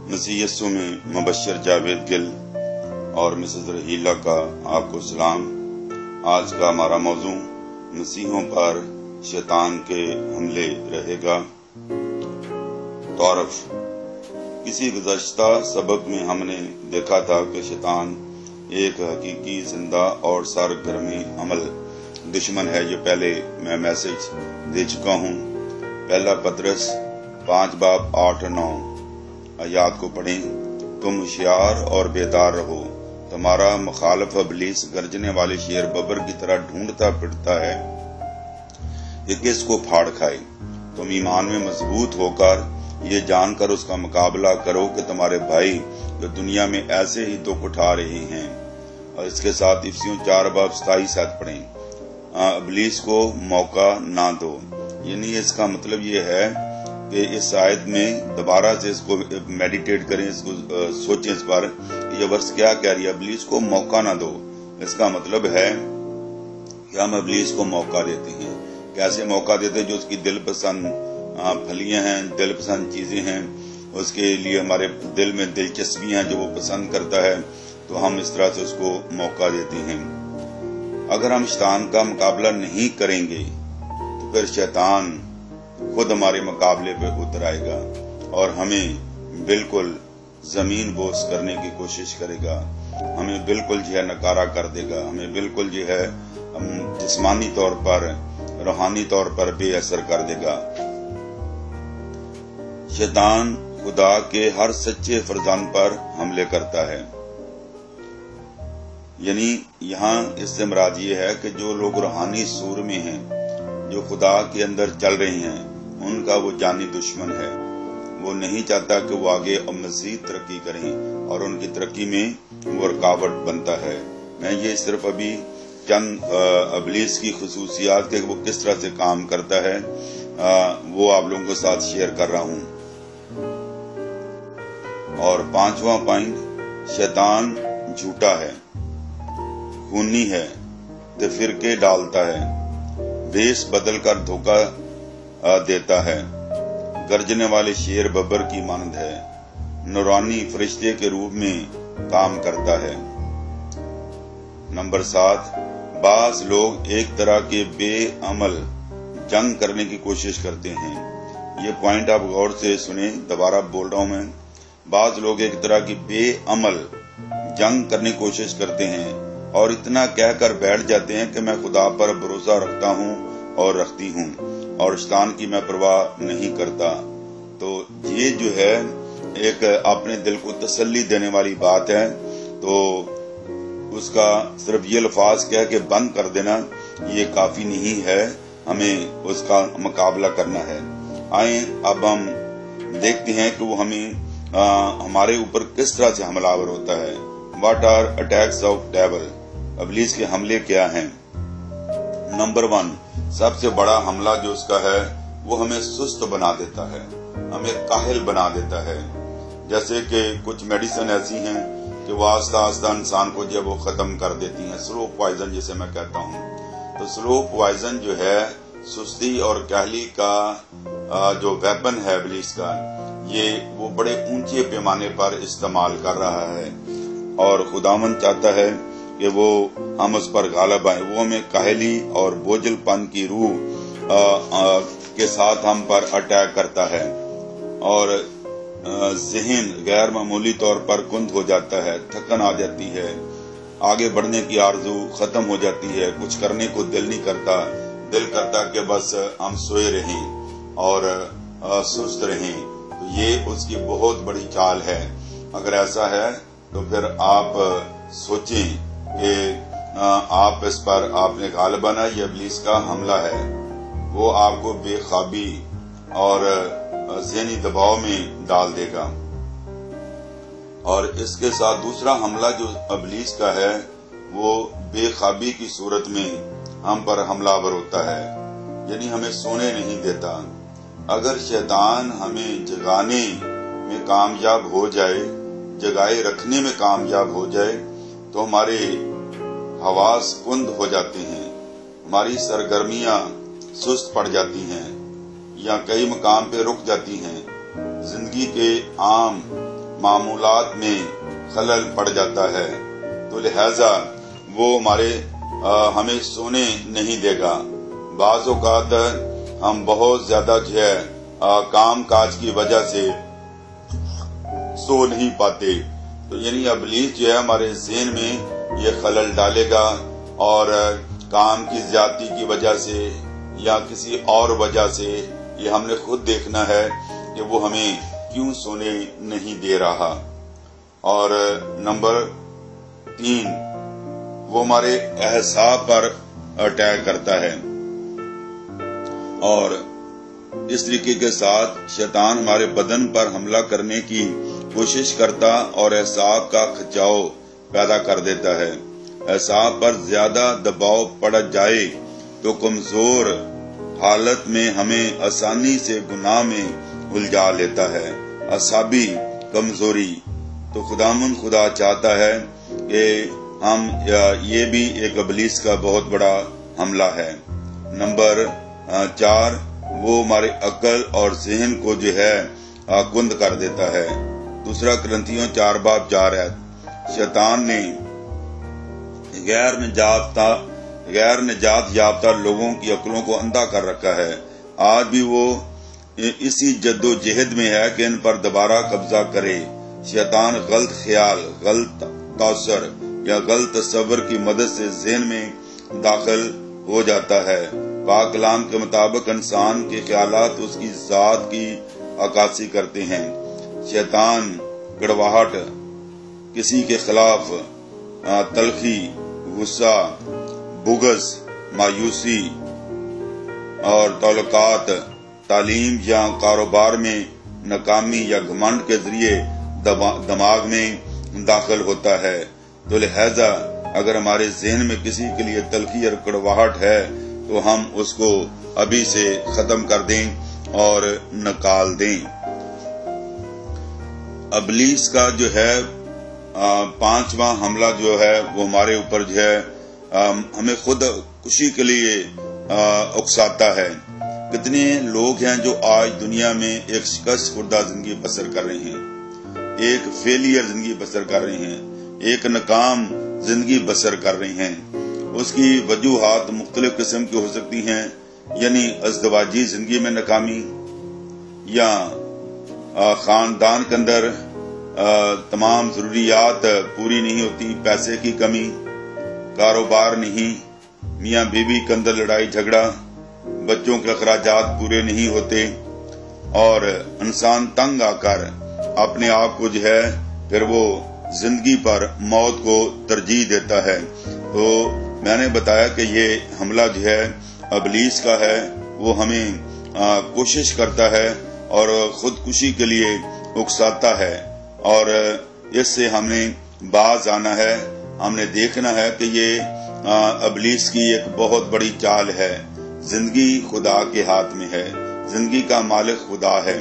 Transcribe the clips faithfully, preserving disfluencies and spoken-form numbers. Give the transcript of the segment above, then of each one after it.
مسیح یسوع میں مبشر جاوید گل اور مسز رحیلہ کا آپ کو سلام۔ آج کا ہمارا موضوع مسیحوں پر شیطان کے حملے رہے گا۔ تعارف۔ کسی گزشتہ سبق میں ہم نے دیکھا تھا کہ شیطان ایک حقیقی زندہ اور سرگرمی عمل دشمن ہے۔ یہ پہلے میں میسج دے چکا ہوں۔ پہلا پطرس پانچ باب آٹھ نو آیات کو پڑھیں۔ تم ہوشیار اور بیدار رہو، تمہارا مخالف ابلیس گرجنے والے شیر ببر کی طرح ڈھونڈتا پھرتا ہے کہ کس کو پھاڑ کھائے۔ تم ایمان میں مضبوط ہو کر یہ جان کر اس کا مقابلہ کرو کہ تمہارے بھائی جو دنیا میں ایسے ہی دکھ اٹھا رہے ہیں۔ اور اس کے ساتھ افسیوں چار باب ستائیس آیت پڑھیں۔ ابلیس کو موقع نہ دو، یعنی اس کا مطلب یہ ہے کہ اس آیت میں دوبارہ سے اس کو میڈیٹیٹ کریں، اس کو سوچیں اس پر یہ ورس کیا کہہ رہی ہے۔ ابلیس کو موقع نہ دو، اس کا مطلب ہے کہ ہم ابلیس کو موقع دیتے ہیں۔ کیسے موقع دیتے ہیں؟ جو اس کی دل پسند پھلیاں ہیں، دل پسند چیزیں ہیں، اس کے لیے ہمارے دل میں دلچسپیاں جو وہ پسند کرتا ہے، تو ہم اس طرح سے اس کو موقع دیتے ہیں۔ اگر ہم شیطان کا مقابلہ نہیں کریں گے تو پھر شیطان خود ہمارے مقابلے پہ اتر آئے گا اور ہمیں بالکل زمین بوس کرنے کی کوشش کرے گا، ہمیں بالکل جو ہے نکارا کر دے گا، ہمیں بالکل جو ہے جسمانی طور پر، روحانی طور پر بے اثر کر دے گا۔ شیطان خدا کے ہر سچے فرزند پر حملے کرتا ہے، یعنی یہاں اس سے مراد یہ ہے کہ جو لوگ روحانی سور میں ہیں، جو خدا کے اندر چل رہے ہیں، ان کا وہ جانی دشمن ہے۔ وہ نہیں چاہتا کہ وہ آگے مزید ترقی کریں اور ان کی ترقی میں وہ رکاوٹ بنتا ہے۔ میں یہ صرف ابھی چند ابلیس کی خصوصیات کہ وہ کس طرح سے کام کرتا ہے وہ آپ لوگوں کے ساتھ شیئر کر رہا ہوں۔ اور پانچواں پوائنٹ، شیطان جھوٹا ہے، خونی ہے، تفرقے ڈالتا ہے، بھیس بدل کر دھوکہ دیتا ہے، گرجنے والے شیر ببر کی مانند ہے، نورانی فرشتے کے روپ میں کام کرتا ہے۔ نمبر سات، بعض لوگ ایک طرح کے بے عمل جنگ کرنے کی کوشش کرتے ہیں۔ یہ پوائنٹ آپ غور سے سنیں، دوبارہ بول رہا ہوں میں۔ بعض لوگ ایک طرح کی بے عمل جنگ کرنے کی کوشش کرتے ہیں اور اتنا کہہ کر بیٹھ جاتے ہیں کہ میں خدا پر بھروسہ رکھتا ہوں اور رکھتی ہوں اور شیطان کی میں پرواہ نہیں کرتا۔ تو یہ جو ہے ایک اپنے دل کو تسلی دینے والی بات ہے، تو اس کا صرف یہ الفاظ کہہ کے بند کر دینا یہ کافی نہیں ہے، ہمیں اس کا مقابلہ کرنا ہے۔ آئیں اب ہم دیکھتے ہیں کہ وہ ہمیں آ, ہمارے اوپر کس طرح سے حملہ آور ہوتا ہے۔ What are attacks of devil? ابلیس کے حملے کیا ہیں؟ نمبر ون، سب سے بڑا حملہ جو اس کا ہے وہ ہمیں سست بنا دیتا ہے، ہمیں کاہل بنا دیتا ہے۔ جیسے کہ کچھ میڈیسن ایسی ہیں کہ وہ آہستہ آہستہ انسان کو جب وہ ختم کر دیتی ہیں، سلو پوائزن جسے میں کہتا ہوں۔ تو سلو پوائزن جو ہے سستی اور کاہلی کا جو ویپن ہے ابلیس کا، یہ وہ بڑے اونچے پیمانے پر استعمال کر رہا ہے اور خداوند چاہتا ہے کہ وہ ہم اس پر غالب آئیں۔ وہ ہمیں کاہلی اور بوجھل پن کی روح آ, آ, کے ساتھ ہم پر اٹیک کرتا ہے اور آ, ذہن غیر معمولی طور پر کند ہو جاتا ہے، تھکن آ جاتی ہے، آگے بڑھنے کی آرزو ختم ہو جاتی ہے، کچھ کرنے کو دل نہیں کرتا، دل کرتا کہ بس ہم سوئے رہیں اور آ, سست رہیں۔ تو یہ اس کی بہت بڑی چال ہے۔ اگر ایسا ہے تو پھر آپ سوچیں کہ آپ اس پر آپ نے غالب آنا، یہ ابلیس کا حملہ ہے۔ وہ آپ کو بے خوابی اور ذہنی دباؤ میں ڈال دے گا۔ اور اس کے ساتھ دوسرا حملہ جو ابلیس کا ہے وہ بے خوابی کی صورت میں ہم پر حملہ آور ہوتا ہے، یعنی ہمیں سونے نہیں دیتا۔ اگر شیطان ہمیں جگانے میں کامیاب ہو جائے، جگائے رکھنے میں کامیاب ہو جائے، تو ہمارے حواس کند ہو جاتے ہیں، ہماری سرگرمیاں سست پڑ جاتی ہیں یا کئی مقام پہ رک جاتی ہیں، زندگی کے عام معمولات میں خلل پڑ جاتا ہے، تو لہذا وہ ہمارے ہمیں سونے نہیں دے گا۔ بعض اوقات ہم بہت زیادہ جو ہے کام کاج کی وجہ سے سو نہیں پاتے، تو یعنی ابلیس جو ہے ہمارے ذہن میں یہ خلل ڈالے گا، اور کام کی زیادتی کی وجہ سے یا کسی اور وجہ سے یہ ہم نے خود دیکھنا ہے کہ وہ ہمیں کیوں سونے نہیں دے رہا۔ اور نمبر تین، وہ ہمارے اعصاب پر اٹیک کرتا ہے، اور اس طریقے کے ساتھ شیطان ہمارے بدن پر حملہ کرنے کی کوشش کرتا اور اعصاب کا کھچاؤ پیدا کر دیتا ہے۔ اعصاب پر زیادہ دباؤ پڑ جائے تو کمزور حالت میں ہمیں آسانی سے گناہ میں الجھا لیتا ہے۔ اعصابی کمزوری، تو خداوند خدا چاہتا ہے کہ ہم یہ بھی ایک ابلیس کا بہت بڑا حملہ ہے۔ نمبر چار، وہ ہمارے عقل اور ذہن کو جو ہے کند کر دیتا ہے۔ دوسرا کرنتھیوں چار باب چار ہے، شیطان نے غیر نجات غیر نجات یافتہ لوگوں کی عقلوں کو اندھا کر رکھا ہے۔ آج بھی وہ اسی جد و جہد میں ہے کہ ان پر دوبارہ قبضہ کرے۔ شیطان غلط خیال، غلط تاثر یا غلط تصور کی مدد سے ذہن میں داخل ہو جاتا ہے۔ پاک کلام کے مطابق انسان کے خیالات اس کی ذات کی عکاسی کرتے ہیں۔ شیطان گڑواہٹ، کسی کے خلاف تلخی، غصہ، بغض، مایوسی اور تعلقات، تعلیم یا کاروبار میں ناکامی یا گھمنڈ کے ذریعے دماغ میں داخل ہوتا ہے۔ تو لہذا اگر ہمارے ذہن میں کسی کے لیے تلخی اور کڑواہٹ ہے تو ہم اس کو ابھی سے ختم کر دیں اور نکال دیں۔ ابلیس کا جو ہے پانچواں حملہ جو ہے وہ ہمارے اوپر جو ہے ہمیں خود خوشی کے لیے اکساتا ہے۔ کتنے لوگ ہیں جو آج دنیا میں ایک شکست خوردہ زندگی بسر کر رہے ہیں، ایک فیلئر زندگی بسر کر رہے ہیں، ایک ناکام زندگی بسر کر رہے ہیں۔ اس کی وجوہات مختلف قسم کی ہو سکتی ہیں، یعنی ازدواجی زندگی میں ناکامی، یا خاندان کے اندر تمام ضروریات پوری نہیں ہوتی، پیسے کی کمی، کاروبار نہیں، میاں بیوی کے اندر لڑائی جھگڑا، بچوں کے اخراجات پورے نہیں ہوتے، اور انسان تنگ آ کر اپنے آپ کو جو ہے پھر وہ زندگی پر موت کو ترجیح دیتا ہے۔ تو میں نے بتایا کہ یہ حملہ جو ہے ابلیس کا ہے، وہ ہمیں کوشش کرتا ہے اور خودکشی کے لیے اکساتا ہے، اور اس سے ہم نے باز آنا ہے۔ ہم نے دیکھنا ہے کہ یہ ابلیس کی ایک بہت بڑی چال ہے۔ زندگی خدا کے ہاتھ میں ہے، زندگی کا مالک خدا ہے،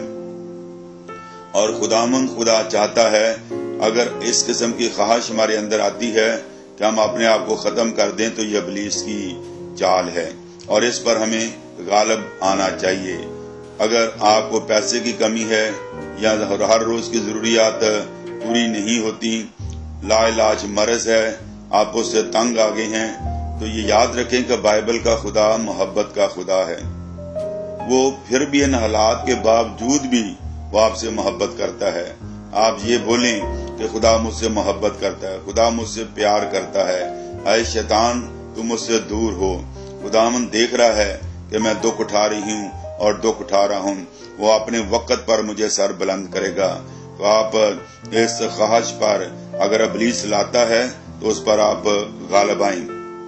اور خداوند خدا چاہتا ہے اگر اس قسم کی خواہش ہمارے اندر آتی ہے کہ ہم اپنے آپ کو ختم کر دیں تو یہ ابلیس کی چال ہے، اور اس پر ہمیں غالب آنا چاہیے۔ اگر آپ کو پیسے کی کمی ہے یا ہر روز کی ضروریات پوری نہیں ہوتی، لا علاج مرض ہے، آپ اس سے تنگ آ گئے ہیں، تو یہ یاد رکھیں کہ بائبل کا خدا محبت کا خدا ہے۔ وہ پھر بھی ان حالات کے باوجود بھی وہ آپ سے محبت کرتا ہے۔ آپ یہ بولیں کہ خدا مجھ سے محبت کرتا ہے، خدا مجھ سے پیار کرتا ہے، اے شیطان تو مجھ سے دور ہو۔ خداوند دیکھ رہا ہے کہ میں دکھ اٹھا رہی ہوں اور دکھ اٹھا رہا ہوں، وہ اپنے وقت پر مجھے سر بلند کرے گا۔ تو آپ اس خواہش پر اگر ابلیس لاتا ہے تو اس پر آپ غالب آئیں۔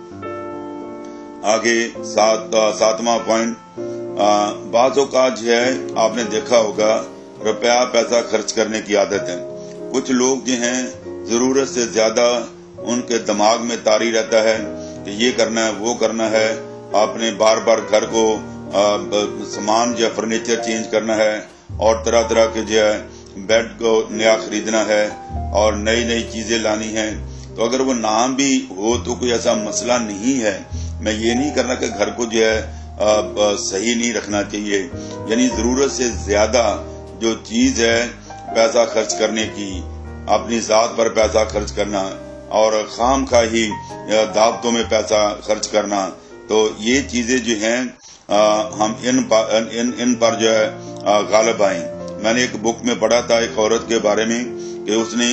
آگے سات ساتواں پوائنٹ، بعض اوقات جو ہے آپ نے دیکھا ہوگا روپیہ پیسہ خرچ کرنے کی عادت ہے۔ کچھ لوگ جو ہیں ضرورت سے زیادہ ان کے دماغ میں طاری رہتا ہے کہ یہ کرنا ہے وہ کرنا ہے، آپ نے بار بار گھر کو سامان جو فرنیچر چینج کرنا ہے، اور طرح طرح کے جو ہے بیڈ کو نیا خریدنا ہے اور نئی نئی چیزیں لانی ہیں۔ تو اگر وہ نام بھی ہو تو کوئی ایسا مسئلہ نہیں ہے۔ میں یہ نہیں کرنا کہ گھر کو جو ہے صحیح نہیں رکھنا چاہیے، یعنی ضرورت سے زیادہ جو چیز ہے پیسہ خرچ کرنے کی، اپنی ذات پر پیسہ خرچ کرنا اور خام خواہی دعوتوں میں پیسہ خرچ کرنا، تو یہ چیزیں جو ہیں ہم ان پر, ان, ان پر جو ہے غالب آئیں۔ میں نے ایک بک میں پڑھا تھا ایک عورت کے بارے میں کہ اس نے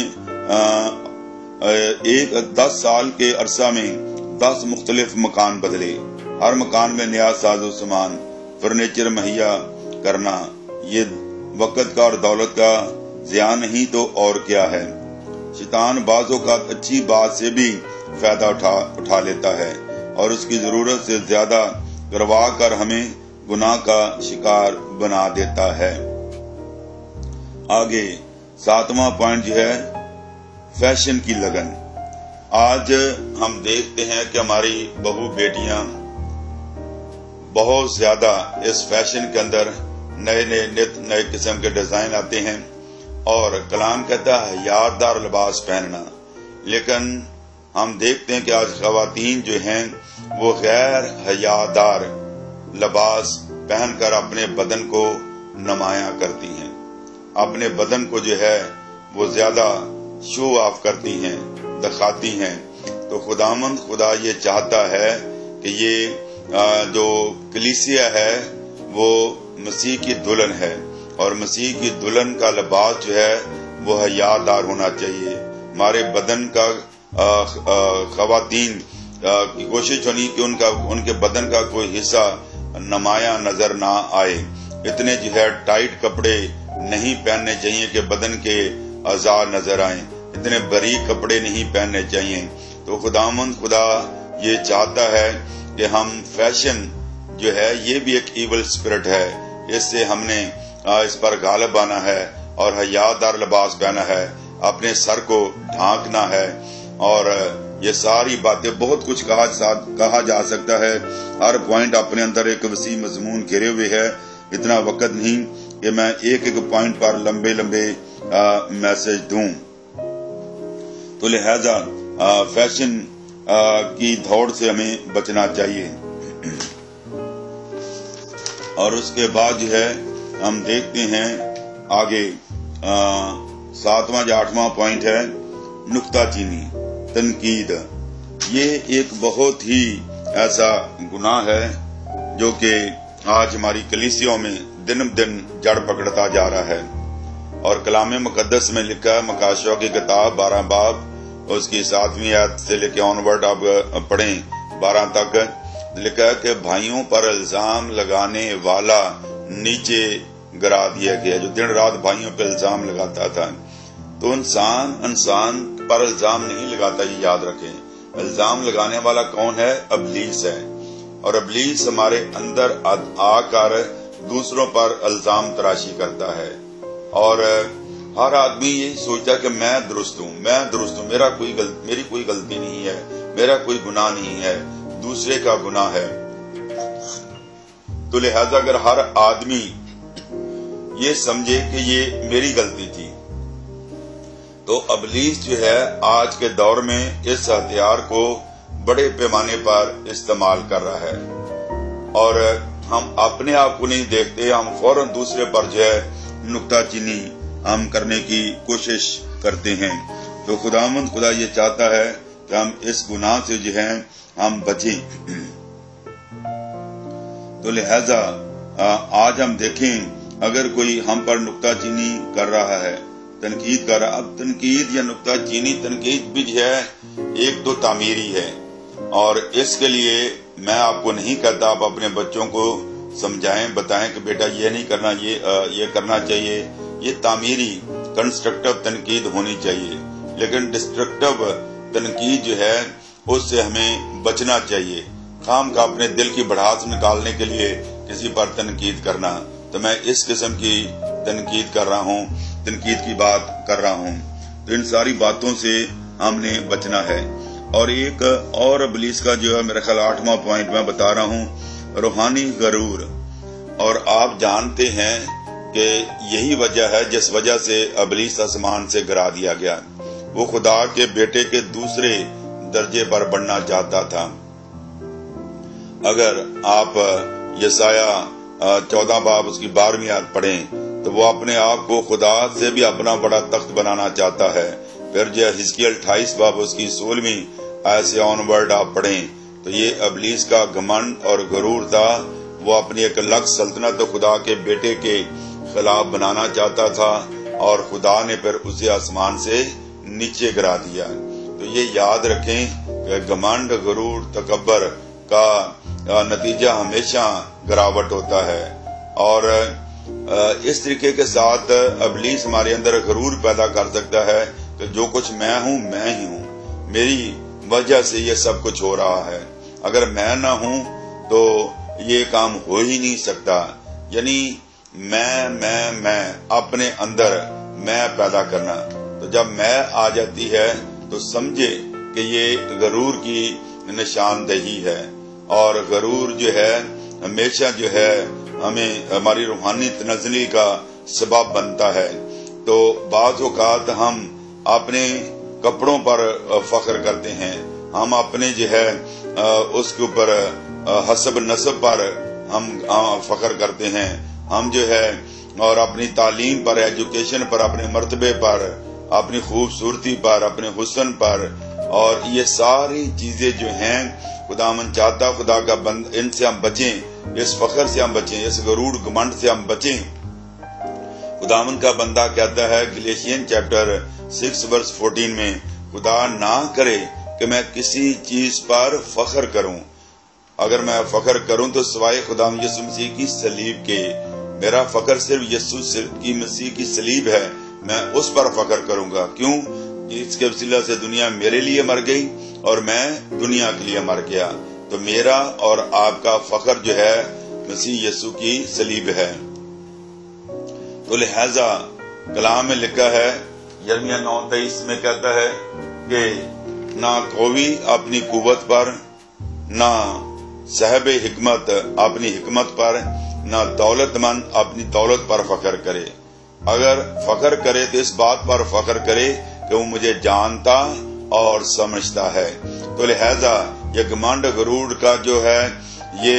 ایک دس سال کے عرصہ میں دس مختلف مکان بدلے، ہر مکان میں نیا ساز و سامان فرنیچر مہیا کرنا۔ یہ وقت کا اور دولت کا ضیاع نہیں تو اور کیا ہے۔ شیطان بعض اوقات اچھی بات سے بھی فائدہ اٹھا اٹھا لیتا ہے اور اس کی ضرورت سے زیادہ کروا کر ہمیں گناہ کا شکار بنا دیتا ہے۔ آگے ساتواں پوائنٹ جو ہے فیشن کی لگن۔ آج ہم دیکھتے ہیں کہ ہماری بہو بیٹیاں بہت زیادہ اس فیشن کے اندر نئے نئے نت نئے قسم کے ڈیزائن آتے ہیں اور کلام کہتا ہے حیادار لباس پہننا، لیکن ہم دیکھتے ہیں کہ آج خواتین جو ہیں وہ غیر حیادار لباس پہن کر اپنے بدن کو نمایاں کرتی ہیں، اپنے بدن کو جو ہے وہ زیادہ شو آف کرتی ہیں، دکھاتی ہیں۔ تو خداوند خدا یہ چاہتا ہے کہ یہ جو کلیسیا ہے وہ مسیح کی دلہن ہے اور مسیح کی دلہن کا لباس جو ہے وہ حیادار ہونا چاہیے۔ ہمارے بدن کا خواتین کی کوشش ہونی کہ ان کا ان کے بدن کا کوئی حصہ نمایاں نظر نہ آئے۔ اتنے جو ہے ٹائٹ کپڑے نہیں پہننے چاہیے کہ بدن کے اعضاء نظر آئیں، اتنے باریک کپڑے نہیں پہننے چاہیے۔ تو خداوند خدا یہ چاہتا ہے کہ ہم فیشن جو ہے یہ بھی ایک ایول اسپرٹ ہے، اس سے ہم نے اس پر غالب آنا ہے اور حیادار لباس پہنا ہے، اپنے سر کو ڈھانکنا ہے، اور یہ ساری باتیں بہت کچھ کہا کہا جا سکتا ہے۔ ہر پوائنٹ اپنے اندر ایک وسیع مضمون گھیرے ہوئے ہے، اتنا وقت نہیں کہ میں ایک ایک پوائنٹ پر لمبے لمبے میسج دوں۔ تو لہذا فیشن کی دوڑ سے ہمیں بچنا چاہیے۔ اور اس کے بعد جو ہے ہم دیکھتے ہیں آگے ساتواں یا آٹھواں پوائنٹ ہے نکتہ چینی، تنقید۔ یہ ایک بہت ہی ایسا گناہ ہے جو کہ آج ہماری کلیسیوں میں دن دن جڑ پکڑتا جا رہا ہے، اور کلام مقدس میں لکھا ہے، مکاشوہ کی کتاب بارہ باب اس کی ساتویں آیت سے لے کے آن ورڈ آپ پڑھیں بارہ تک، لکھا ہے کہ بھائیوں پر الزام لگانے والا نیچے گرا دیا گیا، جو دن رات بھائیوں پہ الزام لگاتا تھا۔ تو انسان انسان پر الزام نہیں لگاتا، یہ یاد رکھیں۔ الزام لگانے والا کون ہے؟ ابلیس ہے، اور ابلیس ہمارے اندر آ کر دوسروں پر الزام تراشی کرتا ہے، اور ہر آدمی یہی سوچتا ہے کہ میں درست ہوں، میں درست ہوں، میرا کوئی غلط میری کوئی غلطی نہیں ہے، میرا کوئی گناہ نہیں ہے، دوسرے کا گناہ ہے۔ تو لہذا اگر ہر آدمی یہ سمجھے کہ یہ میری غلطی تھی، تو ابلیس جو ہے آج کے دور میں اس ہتھیار کو بڑے پیمانے پر استعمال کر رہا ہے، اور ہم اپنے آپ کو نہیں دیکھتے، ہم فوراً دوسرے پر جو ہے نکتہ چینی ہم کرنے کی کوشش کرتے ہیں۔ تو خداوند خدا یہ چاہتا ہے کہ ہم اس گناہ سے جو ہے ہم بچیں۔ تو لہذا آج ہم دیکھیں اگر کوئی ہم پر نکتہ چینی کر رہا ہے، تنقید کر رہا، اب تنقید یا نکتہ چینی، تنقید بھی جو ہے ایک تو تعمیری ہے، اور اس کے لیے میں آپ کو نہیں کہتا آپ اپنے بچوں کو سمجھائیں، بتائیں کہ بیٹا یہ نہیں کرنا، یہ یہ کرنا چاہیے۔ یہ تعمیری کنسٹرکٹیو تنقید ہونی چاہیے، لیکن ڈسٹرکٹیو تنقید جو ہے اس سے ہمیں بچنا چاہیے۔ خام کا اپنے دل کی بڑھاس نکالنے کے لیے کسی پر تنقید کرنا، تو میں اس قسم کی تنقید کر رہا ہوں، تنقید کی بات کر رہا ہوں۔ تو ان ساری باتوں سے ہم نے بچنا ہے۔ اور ایک اور ابلیس کا جو ہے میرا خیال آٹھواں پوائنٹ میں بتا رہا ہوں، روحانی غرور۔ اور آپ جانتے ہیں کہ یہی وجہ ہے جس وجہ سے ابلیس آسمان سے گرا دیا گیا، وہ خدا کے بیٹے کے دوسرے درجے پر بڑھنا چاہتا تھا۔ اگر آپ یسایہ چودہ باب اس کی بارہویں آیت پڑھیں تو وہ اپنے آپ کو خدا سے بھی اپنا بڑا تخت بنانا چاہتا ہے۔ پھر جو حزقیل اٹھائیس باب اس کی سولہویں آیت سے آن ورڈ آپ پڑھیں تو یہ ابلیس کا گھمنڈ اور غرور تھا۔ وہ اپنی ایک الگ سلطنت خدا کے بیٹے کے خلاف بنانا چاہتا تھا اور خدا نے پھر اسے آسمان سے نیچے گرا دیا۔ تو یہ یاد رکھیں کہ گھمنڈ، غرور، تکبر کا نتیجہ ہمیشہ گراوٹ ہوتا ہے، اور اس طریقے کے ساتھ ابلیس ہمارے اندر غرور پیدا کر سکتا ہے کہ جو کچھ میں ہوں میں ہی ہوں، میری وجہ سے یہ سب کچھ ہو رہا ہے، اگر میں نہ ہوں تو یہ کام ہو ہی نہیں سکتا۔ یعنی میں میں میں اپنے اندر میں پیدا کرنا، تو جب میں آ جاتی ہے تو سمجھے کہ یہ غرور کی نشاندہی ہے، اور غرور جو ہے ہمیشہ جو ہے ہمیں ہماری روحانی تنزلی کا سبب بنتا ہے۔ تو بعض اوقات ہم اپنے کپڑوں پر فخر کرتے ہیں، ہم اپنے جو ہے اس کے اوپر حسب نسب پر ہم فخر کرتے ہیں، ہم جو ہے اور اپنی تعلیم پر، ایجوکیشن پر، اپنے مرتبے پر، اپنی خوبصورتی پر، اپنے حسن پر، اور یہ ساری چیزیں جو ہیں خداوند چاہتا خدا کا بند ان سے ہم بچیں، اس فخر سے ہم بچیں، اس غرور گھمنڈ سے ہم بچیں۔ خداوند کا بندہ کہتا ہے Galatians chapter six verse fourteen میں، خدا نہ کرے کہ میں کسی چیز پر فخر کروں، اگر میں فخر کروں تو سوائے خدا یسوع مسیح کی صلیب کے، میرا فخر صرف یسوع کی مسیح کی صلیب ہے، میں اس پر فخر کروں گا۔ کیوں؟ اس کے وسیلہ سے دنیا میرے لیے مر گئی اور میں دنیا کے لیے مر گیا، تو میرا اور آپ کا فخر جو ہے مسیح یسوع کی صلیب ہے۔ تو لہذا کلام میں لکھا ہے، یرمیہ نو تیئیس میں کہتا ہے کہ نہ قوی اپنی قوت پر، نہ صاحب حکمت اپنی حکمت پر، نہ دولت مند اپنی دولت پر فخر کرے۔ اگر فخر کرے تو اس بات پر فخر کرے کہ وہ مجھے جانتا اور سمجھتا ہے۔ تو لہذا یہ گھمنڈ غرور کا جو ہے یہ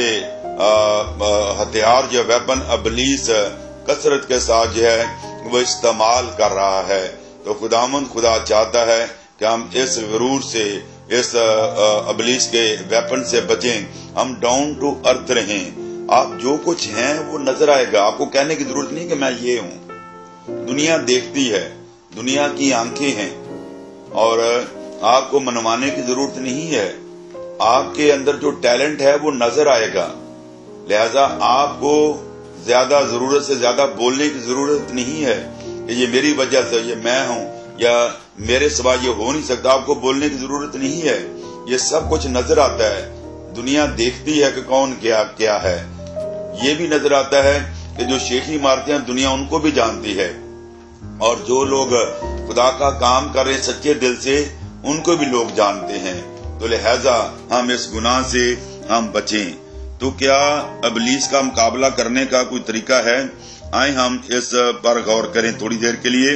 ہتھیار جو ویپن ابلیس کثرت کے ساتھ جو ہے وہ استعمال کر رہا ہے، تو خداوند خدا چاہتا ہے کہ ہم اس غرور سے، اس ابلیس کے ویپن سے بچیں، ہم ڈاؤن ٹو ارتھ رہیں۔ آپ جو کچھ ہیں وہ نظر آئے گا، آپ کو کہنے کی ضرورت نہیں کہ میں یہ ہوں۔ دنیا دیکھتی ہے، دنیا کی آنکھیں ہیں، اور آپ کو منوانے کی ضرورت نہیں ہے، آپ کے اندر جو ٹیلنٹ ہے وہ نظر آئے گا۔ لہذا آپ کو زیادہ ضرورت سے زیادہ بولنے کی ضرورت نہیں ہے کہ یہ میری وجہ سے، یہ میں ہوں، یا میرے سوا یہ ہو نہیں سکتا۔ آپ کو بولنے کی ضرورت نہیں ہے، یہ سب کچھ نظر آتا ہے۔ دنیا دیکھتی ہے کہ کون کیا کیا ہے، یہ بھی نظر آتا ہے کہ جو شیخی مارتے ہیں دنیا ان کو بھی جانتی ہے، اور جو لوگ خدا کا کام کر رہے ہیں سچے دل سے ان کو بھی لوگ جانتے ہیں۔ تو لہذا ہم اس گناہ سے ہم بچیں۔ تو کیا ابلیس کا مقابلہ کرنے کا کوئی طریقہ ہے؟ آئیں ہم اس پر غور کریں تھوڑی دیر کے لیے۔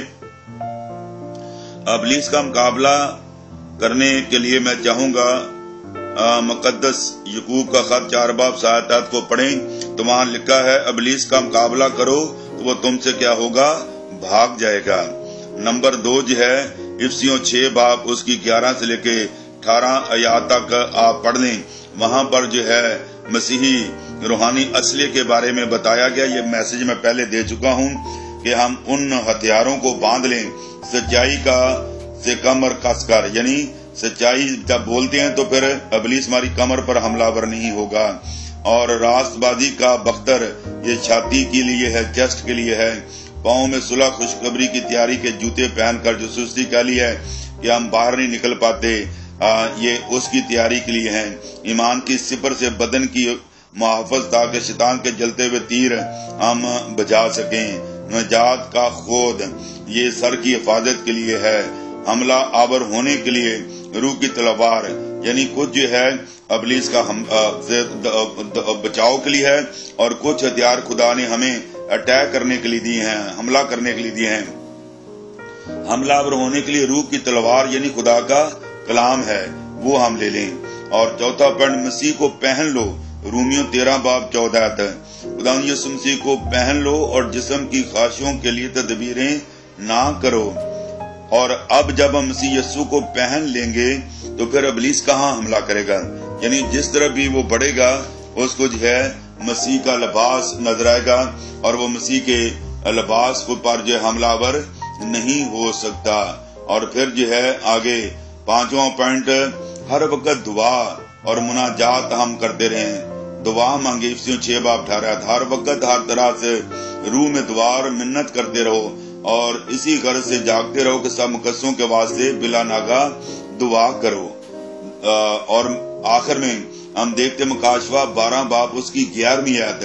ابلیس کا مقابلہ کرنے کے لیے میں چاہوں گا مقدس یعقوب کا خط چار باب سات کو پڑھیں، تو وہاں لکھا ہے ابلیس کا مقابلہ کرو تو وہ تم سے کیا ہوگا؟ بھاگ جائے گا۔ نمبر دو جو ہے افسیوں چھ باب اس کی گیارہ سے لے کے اٹھارہ آیات تک آپ پڑھ لیں، وہاں پر جو ہے مسیحی روحانی اسلحے کے بارے میں بتایا گیا۔ یہ میسج میں پہلے دے چکا ہوں کہ ہم ان ہتھیاروں کو باندھ لیں سچائی کا سے کمر کس کر، یعنی سچائی جب بولتے ہیں تو پھر ابلیس ہماری کمر پر حملہ ور نہیں ہوگا، اور راست بازی کا بختر یہ چھاتی کے لیے ہے، چیسٹ کے لیے ہے، پاؤں میں صلح خوشخبری کی تیاری کے جوتے پہن کر جو سستی کا لیے ہے کہ ہم باہر نہیں نکل پاتے، آ, یہ اس کی تیاری کے لیے ہیں۔ ایمان کی سپر سے بدن کی محافظ تاکہ شیطان کے جلتے ہوئے تیر ہم بجا سکیں۔ نجات کا خود یہ سر کی حفاظت کے لیے ہے، حملہ آور ہونے کے لیے روح کی تلوار، یعنی کچھ جو ہے ابلیس کا ہم بچاؤ کے لیے ہے، اور کچھ ہتھیار خدا نے ہمیں اٹیک کرنے کے لیے دیے ہیں، حملہ کرنے کے لیے دیے ہیں۔ حملہ آور ہونے کے لیے روح کی تلوار یعنی خدا کا کلام ہے، وہ ہم لے لیں۔ اور چوتھا پوائنٹ، مسیح کو پہن لو رومیو تیرہ باب چودہ آیت ہے۔ خدا یسوع مسیح کو پہن لو اور جسم کی خواہشوں کے لیے تدبیریں نہ کرو۔ اور اب جب ہم مسیح یسوع کو پہن لیں گے تو پھر ابلیس کہاں حملہ کرے گا؟ یعنی جس طرح بھی وہ بڑھے گا اس کو جو ہے مسیح کا لباس نظر آئے گا، اور وہ مسیح کے لباس پر جو حملہ آور نہیں ہو سکتا۔ اور پھر جو ہے آگے پانچواں پوائنٹ، ہر وقت دعا اور مناجات ہم کرتے رہیں، دعا مانگے، افسیوں چھ باب اٹھارہ، ہر وقت ہر طرح سے روح میں دعا اور منت کرتے رہو، اور اسی غرض سے جاگتے رہو کہ سب مقدسوں کے واسطے بلا ناگا دعا کرو۔ اور آخر میں ہم دیکھتے مکاشفہ بارہ باب اس کی گیارہویں آیت،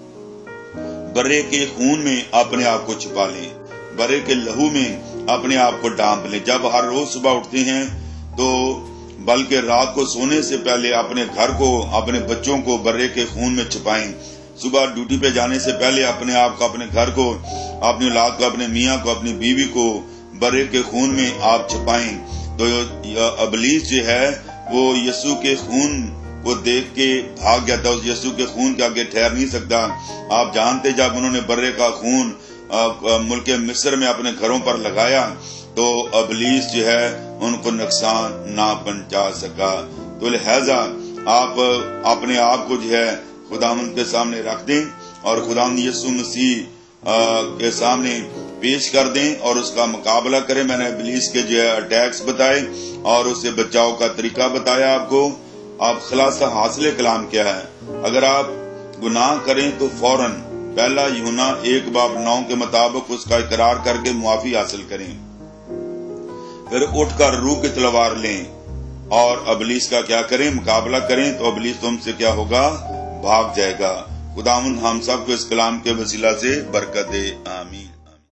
برے کے خون میں اپنے آپ کو چھپا لیں، برے کے لہو میں اپنے آپ کو ڈانپ لیں۔ جب ہر روز صبح اٹھتے ہیں تو بلکہ رات کو سونے سے پہلے اپنے گھر کو، اپنے بچوں کو برے کے خون میں چھپائیں۔ صبح ڈیوٹی پہ جانے سے پہلے اپنے آپ کو، اپنے گھر کو، اپنی اولاد کو، اپنے میاں کو، اپنی بیوی کو برے کے خون میں آپ چھپائیں۔ تو ابلیس جو ہے وہ یسوع کے خون کو دیکھ کے بھاگ جاتا ہے، اس یسوع کے خون کے آگے ٹھہر نہیں سکتا۔ آپ جانتے جب انہوں نے برے کا خون ملک مصر میں اپنے گھروں پر لگایا تو ابلیس جو ہے ان کو نقصان نہ پہنچا سکا۔ تو لہذا آپ اپنے آپ کو جو ہے خداوند کے سامنے رکھ دیں اور خداوند یسوع مسیح کے سامنے پیش کر دیں اور اس کا مقابلہ کریں۔ میں نے ابلیس کے جو ہے اٹیکس بتائے اور اس سے بچاؤ کا طریقہ بتایا آپ کو۔ آپ خلاصہ حاصل کلام کیا ہے؟ اگر آپ گناہ کریں تو فوراً پہلا یوحنا ایک باب نو کے مطابق اس کا اقرار کر کے معافی حاصل کریں، پھر اٹھ کر روح کی تلوار لیں اور ابلیس کا کیا کریں؟ مقابلہ کریں، تو ابلیس تم سے کیا ہوگا؟ بھاگ جائے گا۔ خداوند ہم سب کو اس کلام کے وسیلہ سے برکت دے، آمین۔